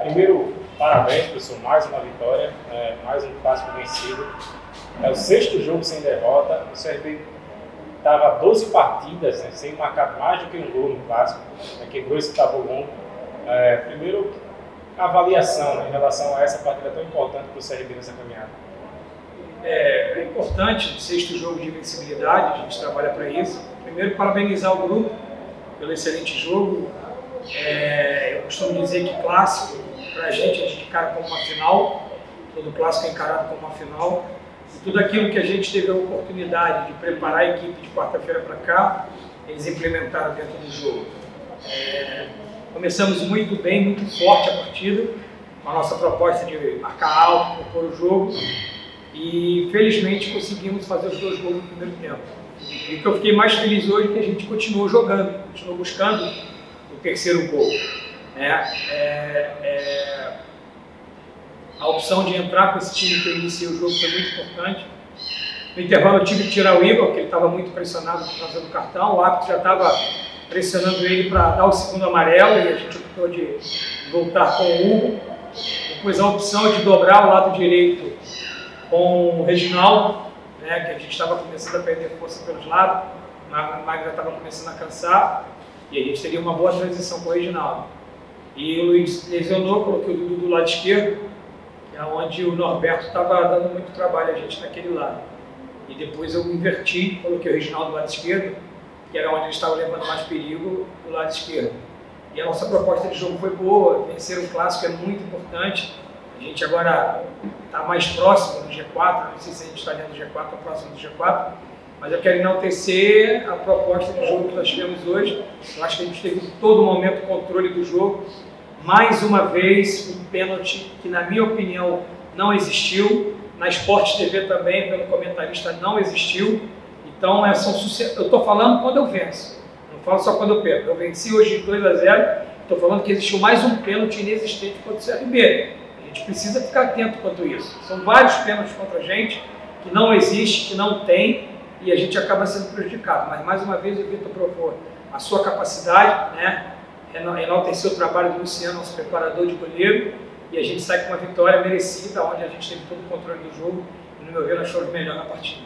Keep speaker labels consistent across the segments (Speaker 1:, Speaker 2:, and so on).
Speaker 1: Primeiro, parabéns, professor, mais uma vitória, mais um clássico vencido. É o 6º jogo sem derrota. O CRB estava 12 partidas, né, sem marcar mais do que um gol no clássico, quebrou esse tabu longo. Primeiro, a avaliação, né, em relação a essa partida tão importante para o CRB nessa caminhada.
Speaker 2: É importante, o 6º jogo de invencibilidade, a gente trabalha para isso. Primeiro, parabenizar o grupo pelo excelente jogo. Eu costumo dizer que clássico, para a gente encara como uma final, todo clássico é encarado como uma final. E tudo aquilo que a gente teve a oportunidade de preparar a equipe de quarta-feira para cá, eles implementaram dentro do jogo. Começamos muito bem, muito forte a partida, com a nossa proposta de marcar alto, propor o jogo, e felizmente conseguimos fazer os 2 gols no primeiro tempo. E o que eu fiquei mais feliz hoje é que a gente continuou jogando, continuou buscando o 3º gol. A opção de entrar com esse time que eu iniciei o jogo foi muito importante. No intervalo eu tive que tirar o Igor, porque ele estava muito pressionado por causa do cartão. O árbitro já estava pressionando ele para dar o 2º amarelo e a gente optou de voltar com o Hugo. Depois a opção de dobrar o lado direito com o Reginaldo, que a gente estava começando a perder força pelos lados, o Magno estava começando a cansar e a gente teria uma boa transição com o Reginaldo. E o Luiz lesionou, coloquei o Dudu do lado esquerdo, que é onde o Norberto estava dando muito trabalho a gente naquele lado. E depois eu inverti, coloquei o Reginaldo do lado esquerdo, que era onde ele estava levando mais perigo, do lado esquerdo. E a nossa proposta de jogo foi boa, vencer um clássico é muito importante. A gente agora está mais próximo do G4, não sei se a gente está dentro do G4 ou próximo do G4, mas eu quero enaltecer a proposta de jogo que nós tivemos hoje. Eu acho que a gente teve em todo momento controle do jogo. Mais uma vez, um pênalti que, na minha opinião, não existiu. Na Sport TV também, pelo comentarista, não existiu. Então, eu estou falando quando eu venço, não falo só quando eu perco. Eu venci hoje de 2-0, estou falando que existiu mais um pênalti inexistente contra o CRB. A gente precisa ficar atento quanto isso. São vários pênaltis contra a gente que não existe, que não tem, e a gente acaba sendo prejudicado. Mas, mais uma vez, o Vitor provou a sua capacidade, enalteceu o trabalho do Luciano, nosso preparador de goleiro, e a gente sai com uma vitória merecida, onde a gente teve todo o controle do jogo, e no meu ver nós fomos melhor na partida.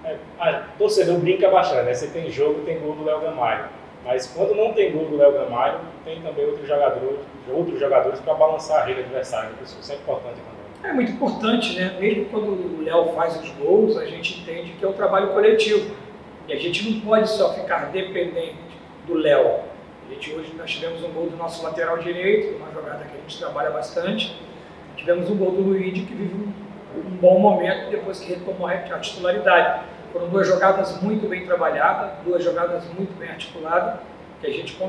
Speaker 1: O torcedor brinca bastante, né? Você tem jogo, tem gol do Léo Gamalho, mas quando não tem gol do Léo Gamalho, tem também outros jogadores para balançar a rede adversária, isso é importante também.
Speaker 2: É muito importante, né? Mesmo quando o Léo faz os gols, a gente entende que é um trabalho coletivo, e a gente não pode só ficar dependente do Léo. Hoje nós tivemos um gol do nosso lateral direito, uma jogada que a gente trabalha bastante. Tivemos um gol do Luigi, que vive um bom momento depois que retomou a titularidade. Foram 2 jogadas muito bem trabalhadas, 2 jogadas muito bem articuladas, que a gente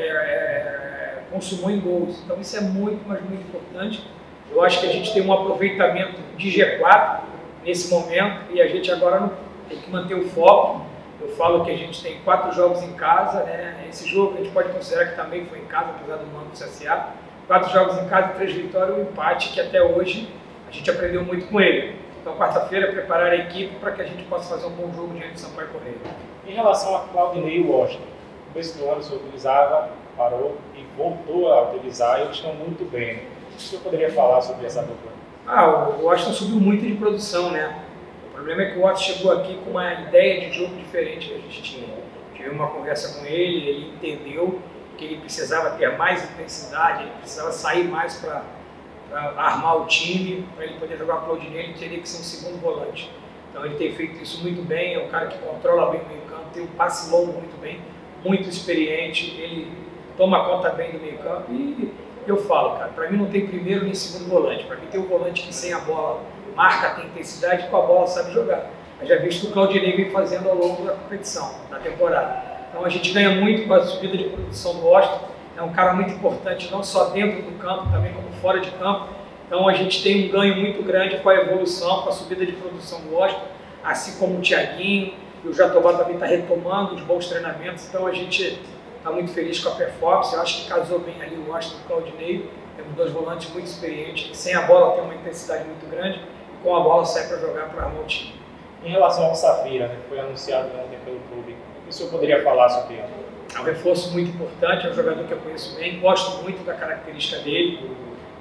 Speaker 2: consumou em gols. Então isso é muito, mas muito importante. Eu acho que a gente tem um aproveitamento de G4 nesse momento e a gente agora tem que manter o foco. Eu falo que a gente tem 4 jogos em casa, Esse jogo a gente pode considerar que também foi em casa, apesar do mando do CSA. 4 jogos em casa, 3 vitórias e um empate, que até hoje a gente aprendeu muito com ele. Então, quarta-feira, preparar a equipe para que a gente possa fazer um bom jogo diante de Sampaio Correia.
Speaker 1: Em relação a Claudinei e Washington, no começo do ano o senhor utilizava, parou e voltou a utilizar, e eles estão muito bem. O senhor poderia falar sobre essa dupla?
Speaker 2: O Washington subiu muito de produção, O problema é que o Washington chegou aqui com uma ideia de jogo diferente que a gente tinha. Tive uma conversa com ele, ele entendeu que ele precisava ter mais intensidade, ele precisava sair mais para armar o time, para ele poder jogar o Claudinei, ele teria que ser um segundo volante. Então ele tem feito isso muito bem, é um cara que controla bem o meio campo, tem um passe longo muito bem, muito experiente, ele toma conta bem do meio campo e eu falo, cara, para mim não tem primeiro nem segundo volante, para mim tem um volante que sem a bola marca, tem intensidade e com a bola sabe jogar. Eu já visto o Claudinei vem fazendo ao longo da competição, da temporada. Então a gente ganha muito com a subida de produção do Washington, é um cara muito importante, não só dentro do campo, também como fora de campo. Então a gente tem um ganho muito grande com a evolução, com a subida de produção do Washington, assim como o Thiaguinho, e o Jatobá também está retomando os bons treinamentos. Então a gente está muito feliz com a performance, eu acho que casou bem ali o Washington e o Claudinei. Temos 2 volantes muito experientes, que sem a bola tem uma intensidade muito grande, e com a bola sai para jogar para armar o time.
Speaker 1: Em relação ao Safira, que foi anunciado ontem pelo clube, o que o senhor poderia falar sobre ele?
Speaker 2: É um reforço muito importante, é um jogador que eu conheço bem, gosto muito da característica dele. É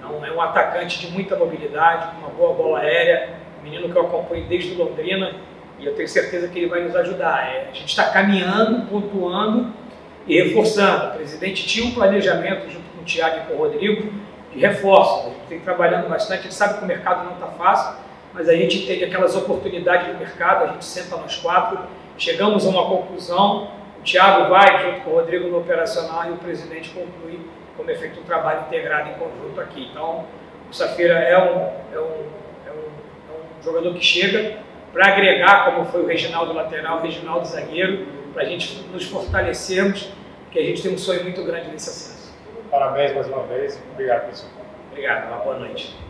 Speaker 2: É um atacante de muita mobilidade, com uma boa bola aérea, um menino que eu acompanho desde Londrina, e eu tenho certeza que ele vai nos ajudar. A gente está caminhando, pontuando e reforçando. O presidente tinha um planejamento junto com o Thiago e com o Rodrigo de reforço. A gente tem trabalhando bastante, a gente sabe que o mercado não está fácil, mas a gente entende aquelas oportunidades de mercado, a gente senta nós quatro, chegamos a uma conclusão, o Thiago vai junto com o Rodrigo no operacional e o presidente conclui como é feito um trabalho integrado em conjunto aqui. Então, o Safira é um jogador que chega para agregar, como foi o Reginaldo lateral, o Reginaldo zagueiro, para a gente nos fortalecermos, porque a gente tem um sonho muito grande nesse acesso.
Speaker 1: Parabéns mais uma vez. Obrigado, pessoal.
Speaker 2: Obrigado. Uma boa noite.